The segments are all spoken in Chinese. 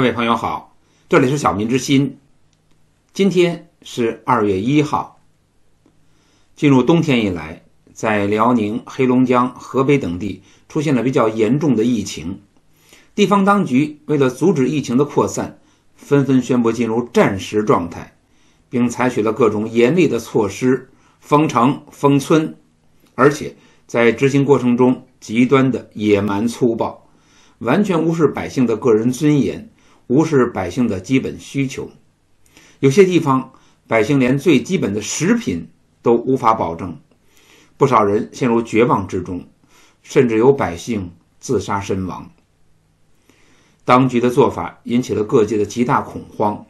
各位朋友好，这里是小民之心。今天是2月1号。进入冬天以来，在辽宁、黑龙江、河北等地出现了比较严重的疫情。地方当局为了阻止疫情的扩散，纷纷宣布进入战时状态，并采取了各种严厉的措施，封城、封村，而且在执行过程中极端的野蛮粗暴，完全无视百姓的个人尊严，无视百姓的基本需求。有些地方百姓连最基本的食品都无法保证，不少人陷入绝望之中，甚至有百姓自杀身亡。当局的做法引起了各界的极大恐慌。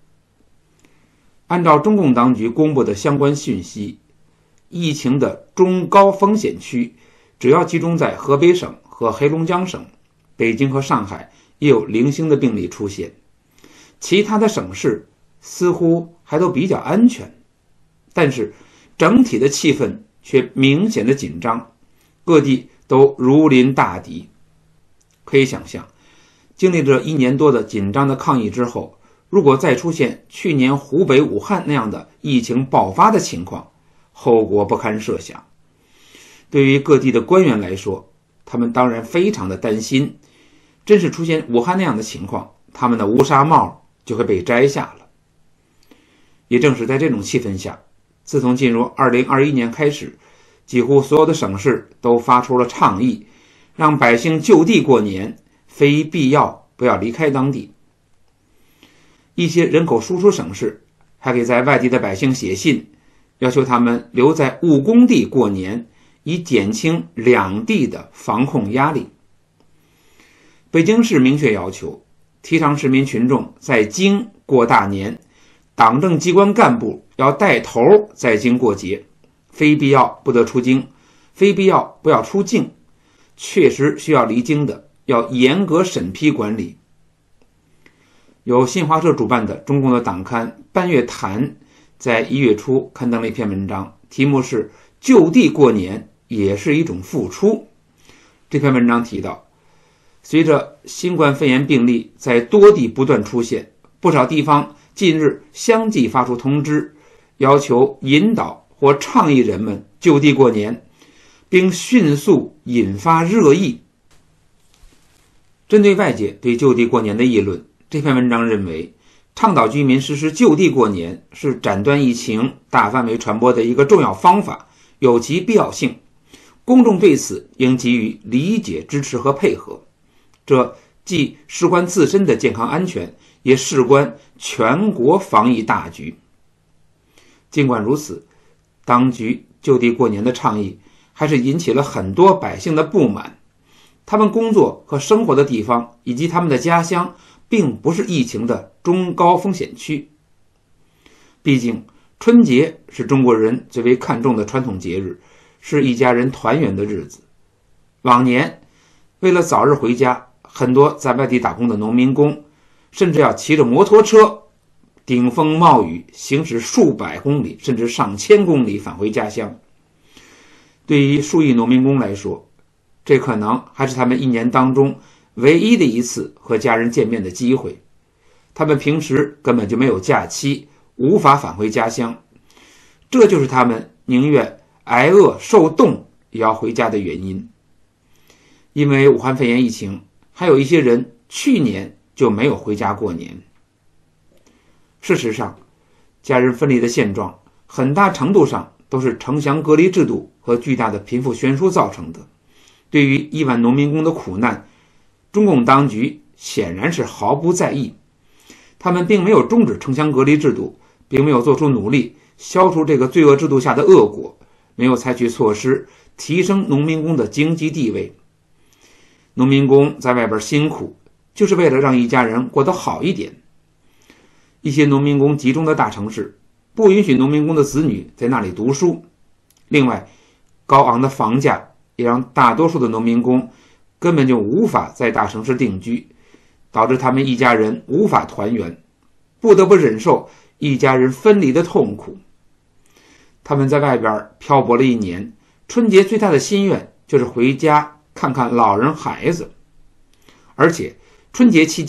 按照中共当局公布的相关讯息，疫情的中高风险区主要集中在河北省和黑龙江省，北京和上海也有零星的病例出现，其他的省市似乎还都比较安全，但是整体的气氛却明显的紧张，各地都如临大敌。可以想象，经历着1年多的紧张的抗疫之后，如果再出现去年湖北武汉那样的疫情爆发的情况，后果不堪设想。对于各地的官员来说，他们当然非常的担心，真是出现武汉那样的情况，他们的乌纱帽就会被摘下了。也正是在这种气氛下，自从进入2021年开始，几乎所有的省市都发出了倡议，让百姓就地过年，非必要不要离开当地。一些人口输出省市还给在外地的百姓写信，要求他们留在务工地过年，以减轻两地的防控压力。北京市明确要求，提倡市民群众在京过大年，党政机关干部要带头在京过节，非必要不得出京，非必要不要出境，确实需要离京的要严格审批管理。由新华社主办的中共的党刊《半月谈》在1月初刊登了一篇文章，题目是就地过年也是一种付出。这篇文章提到，随着新冠肺炎病例在多地不断出现，不少地方近日相继发出通知，要求引导或倡议人们就地过年，并迅速引发热议。针对外界对就地过年的议论，这篇文章认为，倡导居民实施就地过年是斩断疫情大范围传播的一个重要方法，有其必要性，公众对此应给予理解、支持和配合。这既事关自身的健康安全，也事关全国防疫大局。尽管如此，当局就地过年的倡议还是引起了很多百姓的不满。他们工作和生活的地方以及他们的家乡并不是疫情的中高风险区。毕竟春节是中国人最为看重的传统节日，是一家人团圆的日子。往年为了早日回家，很多在外地打工的农民工甚至要骑着摩托车顶风冒雨，行驶数百公里甚至上千公里返回家乡。对于数亿农民工来说，这可能还是他们1年当中唯一的一次和家人见面的机会。他们平时根本就没有假期，无法返回家乡，这就是他们宁愿挨饿受冻也要回家的原因。因为武汉肺炎疫情，还有一些人去年就没有回家过年。事实上，家人分离的现状很大程度上都是城乡隔离制度和巨大的贫富悬殊造成的。对于亿万农民工的苦难，中共当局显然是毫不在意。他们并没有终止城乡隔离制度，并没有做出努力消除这个罪恶制度下的恶果，没有采取措施提升农民工的经济地位。农民工在外边辛苦，就是为了让一家人过得好一点。一些农民工集中的大城市不允许农民工的子女在那里读书。另外，高昂的房价也让大多数的农民工根本就无法在大城市定居，导致他们一家人无法团圆，不得不忍受一家人分离的痛苦。他们在外边漂泊了1年，春节最大的心愿就是回家看看老人孩子。而且春节期间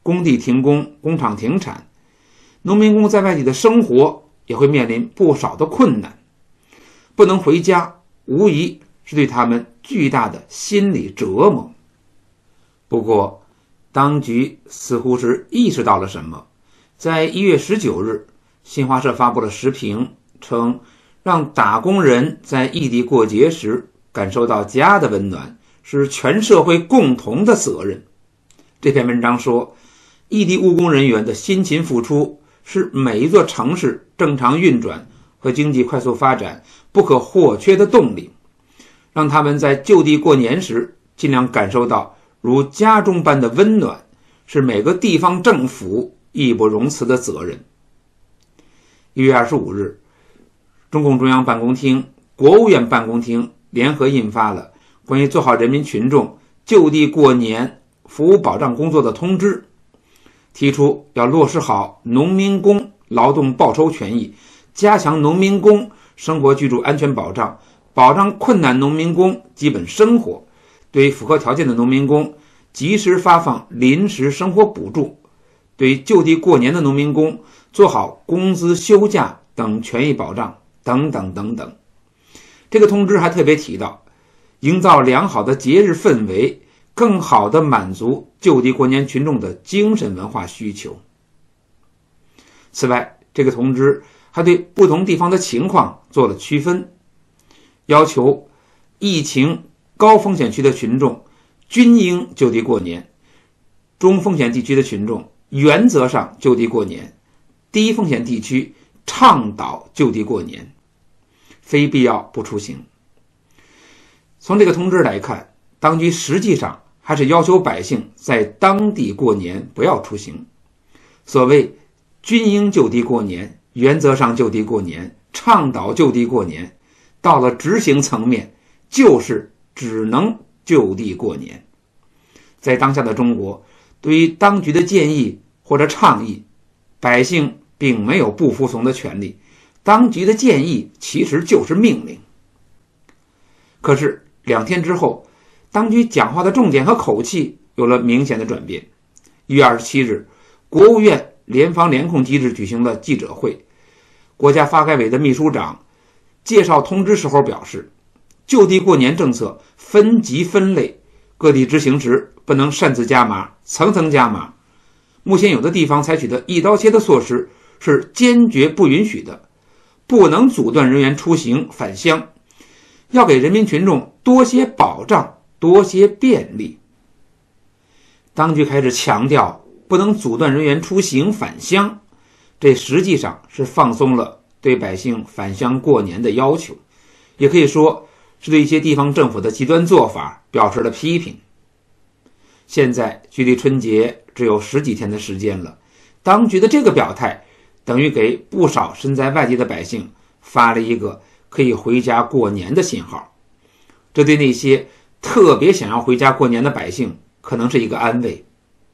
工地停工，工厂停产，农民工在外地的生活也会面临不少的困难，不能回家，无疑是对他们巨大的心理折磨。不过，当局似乎是意识到了什么，在1月19日，新华社发布了时评，称让打工人在异地过节时感受到家的温暖，是全社会共同的责任。这篇文章说，异地务工人员的辛勤付出是每一座城市正常运转和经济快速发展不可或缺的动力，让他们在就地过年时尽量感受到如家中般的温暖，是每个地方政府义不容辞的责任。1月25日，中共中央办公厅、国务院办公厅联合印发了关于做好人民群众就地过年服务保障工作的通知，提出要落实好农民工劳动报酬权益，加强农民工生活居住安全保障，保障困难农民工基本生活，对符合条件的农民工及时发放临时生活补助，对就地过年的农民工做好工资、休假等权益保障等等等等。这个通知还特别提到，营造良好的节日氛围，更好地满足就地过年群众的精神文化需求。此外，这个通知还对不同地方的情况做了区分，要求疫情高风险区的群众均应就地过年，中风险地区的群众原则上就地过年，低风险地区倡导就地过年，非必要不出行。从这个通知来看，当局实际上还是要求百姓在当地过年，不要出行。所谓均应就地过年，原则上就地过年，倡导就地过年，到了执行层面就是只能就地过年。在当下的中国，对于当局的建议或者倡议，百姓并没有不服从的权利，当局的建议其实就是命令。可是2天之后，当局讲话的重点和口气有了明显的转变。1月27日，国务院联防联控机制举行了记者会，国家发改委的秘书长介绍通知时候表示，就地过年政策分级分类，各地执行时不能擅自加码、层层加码。目前有的地方采取的一刀切的措施是坚决不允许的，不能阻断人员出行返乡，要给人民群众多些保障，多些便利。当局开始强调不能阻断人员出行返乡，这实际上是放松了对百姓返乡过年的要求，也可以说是对一些地方政府的极端做法表示了批评。现在距离春节只有10几天的时间了，当局的这个表态等于给不少身在外地的百姓发了一个可以回家过年的信号，这对那些特别想要回家过年的百姓可能是一个安慰。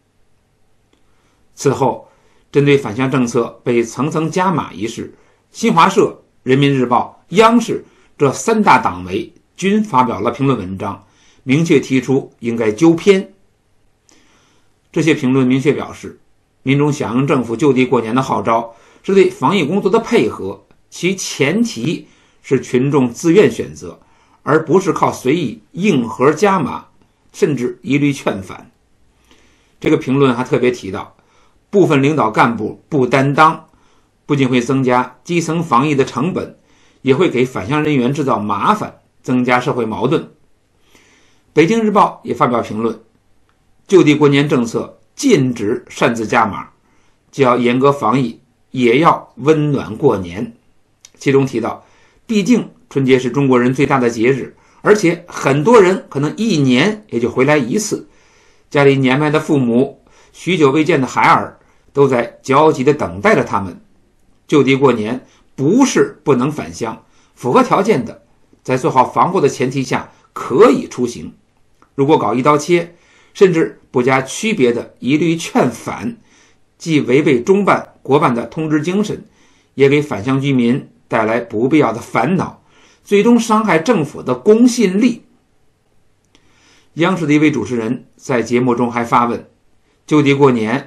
此后，针对返乡政策被层层加码一事，新华社、人民日报、央视这3大党媒均发表了评论文章，明确提出应该纠偏。这些评论明确表示，民众响应政府就地过年的号召是对防疫工作的配合，其前提是群众自愿选择，而不是靠随意硬核加码，甚至一律劝返。这个评论还特别提到，部分领导干部不担当，不仅会增加基层防疫的成本，也会给返乡人员制造麻烦，增加社会矛盾。北京日报也发表评论，就地过年政策禁止擅自加码，既要严格防疫，也要温暖过年。其中提到，毕竟春节是中国人最大的节日，而且很多人可能1年也就回来一次，家里年迈的父母、许久未见的孩儿都在焦急地等待着他们。就地过年不是不能返乡，符合条件的，在做好防护的前提下可以出行。如果搞一刀切，甚至不加区别的一律劝返，既违背中办、国办的通知精神，也给返乡居民带来不必要的烦恼，最终伤害政府的公信力。央视的一位主持人在节目中还发问，就地过年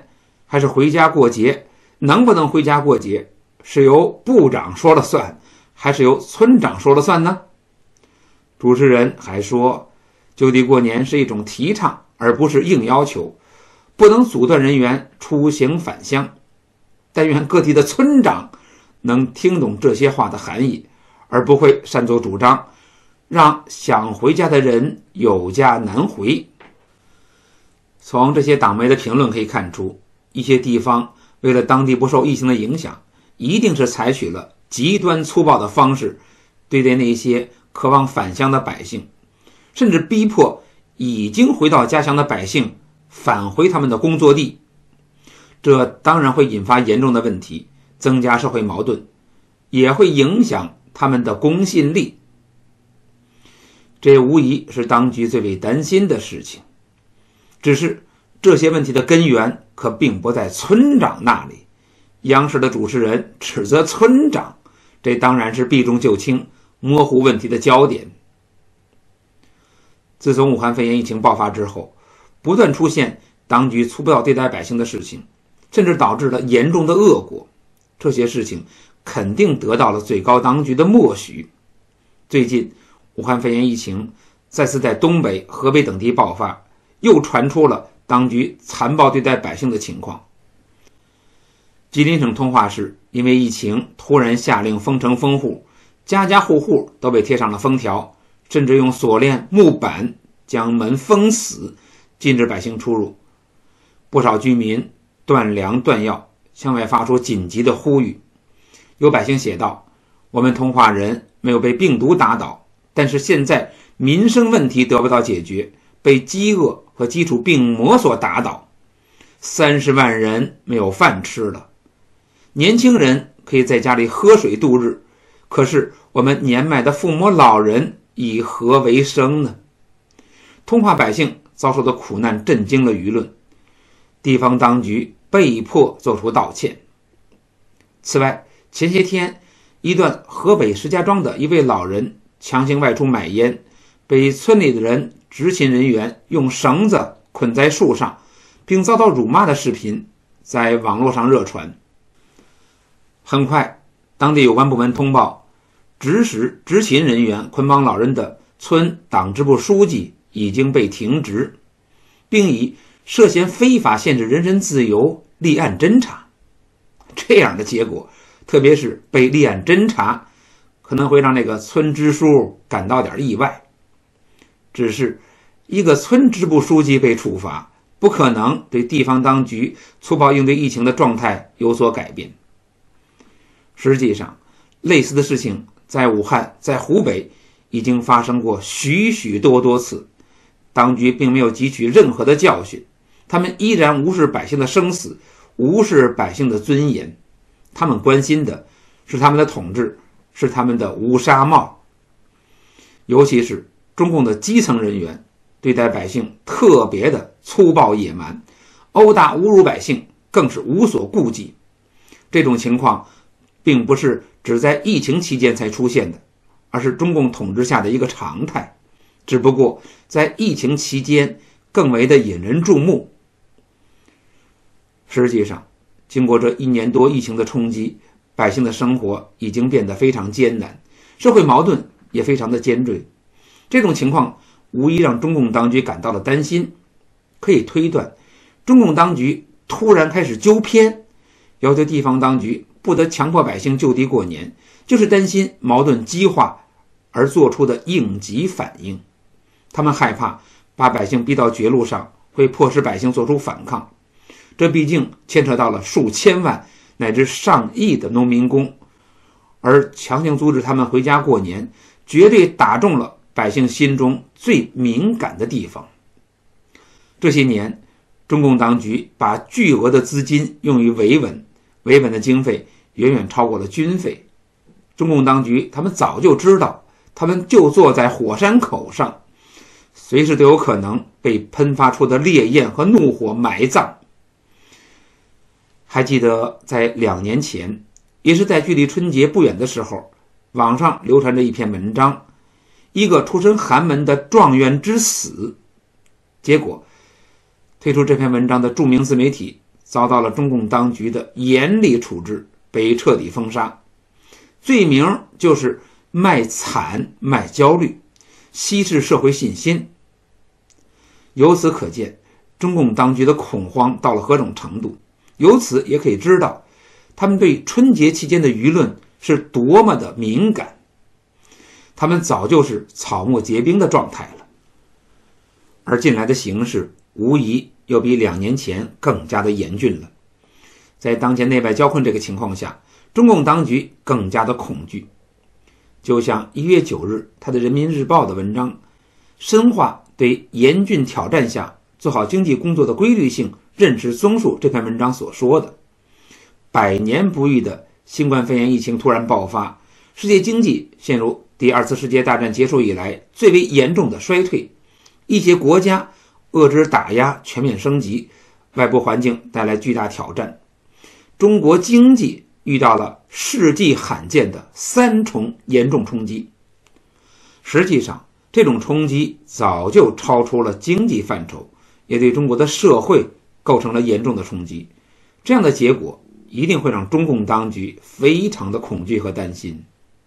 还是回家过节，能不能回家过节是由部长说了算，还是由村长说了算呢？主持人还说，就地过年是一种提倡，而不是硬要求，不能阻断人员出行返乡。但愿各地的村长能听懂这些话的含义，而不会擅作主张，让想回家的人有家难回。从这些党媒的评论可以看出，一些地方为了当地不受疫情的影响，一定是采取了极端粗暴的方式对待那些渴望返乡的百姓，甚至逼迫已经回到家乡的百姓返回他们的工作地。这当然会引发严重的问题，增加社会矛盾，也会影响他们的公信力。这无疑是当局最为担心的事情。只是这些问题的根源可并不在村长那里。央视的主持人指责村长，这当然是避重就轻，模糊问题的焦点。自从武汉肺炎疫情爆发之后，不断出现当局粗暴对待百姓的事情，甚至导致了严重的恶果。这些事情肯定得到了最高当局的默许。最近武汉肺炎疫情再次在东北、河北等地爆发，又传出了当局残暴对待百姓的情况。吉林省通化市因为疫情突然下令封城封户，家家户户都被贴上了封条，甚至用锁链、木板将门封死，禁止百姓出入。不少居民断粮断药，向外发出紧急的呼吁。有百姓写道，我们通化人没有被病毒打倒，但是现在民生问题得不到解决，被饥饿和基础病魔所打倒，30万人没有饭吃了。年轻人可以在家里喝水度日，可是我们年迈的父母老人以何为生呢？通化百姓遭受的苦难震惊了舆论，地方当局被迫做出道歉。此外，前些天一段河北石家庄的一位老人强行外出买烟，被村里的人执勤人员用绳子捆在树上，并遭到辱骂的视频在网络上热传。很快，当地有关部门通报，指使执勤人员捆绑老人的村党支部书记已经被停职，并以涉嫌非法限制人身自由立案侦查。这样的结果，特别是被立案侦查，可能会让那个村支书感到点意外。只是一个村支部书记被处罚，不可能对地方当局粗暴应对疫情的状态有所改变。实际上，类似的事情在武汉、在湖北已经发生过许许多多次，当局并没有汲取任何的教训，他们依然无视百姓的生死，无视百姓的尊严。他们关心的是他们的统治，是他们的乌纱帽。尤其是中共的基层人员对待百姓特别的粗暴野蛮，殴打侮辱百姓更是无所顾忌。这种情况并不是只在疫情期间才出现的，而是中共统治下的一个常态，只不过在疫情期间更为的引人注目。实际上，经过这1年多疫情的冲击，百姓的生活已经变得非常艰难，社会矛盾也非常的尖锐。这种情况无疑让中共当局感到了担心。可以推断，中共当局突然开始纠偏，要求地方当局不得强迫百姓就地过年，就是担心矛盾激化而做出的应急反应。他们害怕把百姓逼到绝路上，会迫使百姓做出反抗。这毕竟牵扯到了数千万乃至上亿的农民工，而强行阻止他们回家过年，绝对打中了百姓心中最敏感的地方。这些年，中共当局把巨额的资金用于维稳，维稳的经费远远超过了军费。中共当局他们早就知道，他们就坐在火山口上，随时都有可能被喷发出的烈焰和怒火埋葬。还记得在2年前，也是在距离春节不远的时候，网上流传着一篇文章，一个出身寒门的状元之死。结果推出这篇文章的著名自媒体遭到了中共当局的严厉处置，被彻底封杀。罪名就是卖惨、卖焦虑，稀释社会信心。由此可见，中共当局的恐慌到了何种程度，由此也可以知道他们对春节期间的舆论是多么的敏感。他们早就是草木皆兵的状态了。而近来的形势无疑又比2年前更加的严峻了。在当前内外交困这个情况下，中共当局更加的恐惧。就像1月9日他的《人民日报》的文章深化对严峻挑战下做好经济工作的规律性认知综述这篇文章所说的，100年不遇的新冠肺炎疫情突然爆发，世界经济陷入第2次世界大战结束以来最为严重的衰退，一些国家遏制打压全面升级，外部环境带来巨大挑战，中国经济遇到了世纪罕见的3重严重冲击。实际上，这种冲击早就超出了经济范畴，也对中国的社会构成了严重的冲击。这样的结果一定会让中共当局非常的恐惧和担心。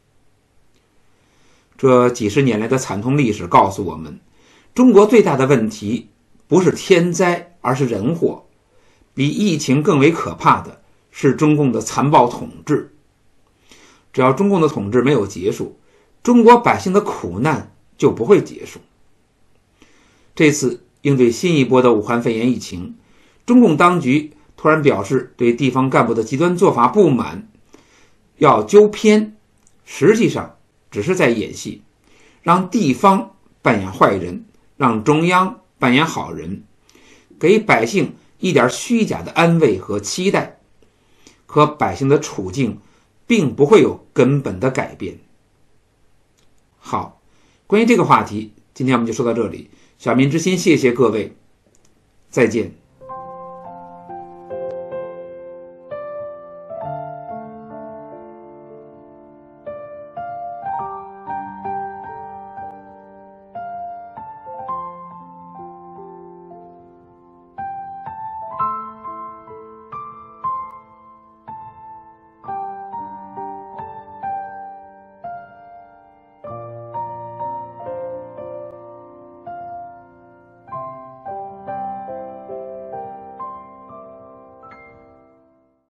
这几十年来的惨痛历史告诉我们，中国最大的问题不是天灾，而是人祸。比疫情更为可怕的是中共的残暴统治。只要中共的统治没有结束，中国百姓的苦难就不会结束。这次应对新一波的武汉肺炎疫情，中共当局突然表示对地方干部的极端做法不满，要纠偏，实际上只是在演戏，让地方扮演坏人，让中央扮演好人，给百姓一点虚假的安慰和期待，可百姓的处境并不会有根本的改变。好，关于这个话题，今天我们就说到这里。小民之心，谢谢各位，再见。